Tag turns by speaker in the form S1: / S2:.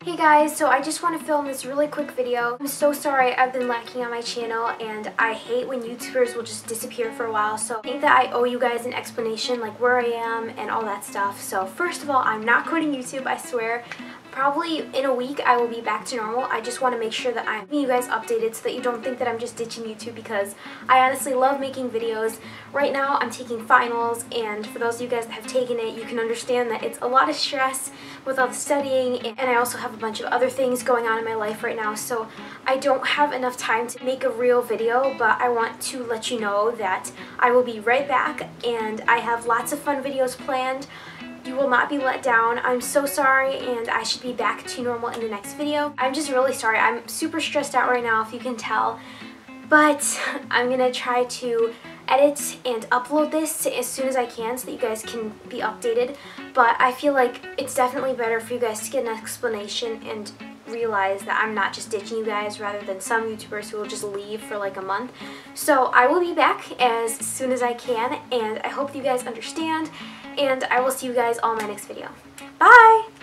S1: Hey guys, so I just want to film this really quick video. I'm so sorry I've been lacking on my channel, and I hate when YouTubers will just disappear for a while, so I think that I owe you guys an explanation, like where I am and all that stuff. So first of all, I'm not quitting YouTube, I swear. Probably in a week I will be back to normal. I just want to make sure that I'm keeping you guys updated so that you don't think that I'm just ditching YouTube, because I honestly love making videos. Right now I'm taking finals, and for those of you guys that have taken it, you can understand that it's a lot of stress with all the studying, and I also have a bunch of other things going on in my life right now, so I don't have enough time to make a real video, but I want to let you know that I will be right back, and I have lots of fun videos planned. You will not be let down. I'm so sorry, and I should be back to normal in the next video. I'm just really sorry. I'm super stressed out right now, if you can tell, but I'm gonna try to edit and upload this as soon as I can so that you guys can be updated. But I feel like it's definitely better for you guys to get an explanation and realize that I'm not just ditching you guys, rather than some YouTubers who will just leave for like a month. So I will be back as soon as I can, and I hope you guys understand, and I will see you guys all in my next video. Bye!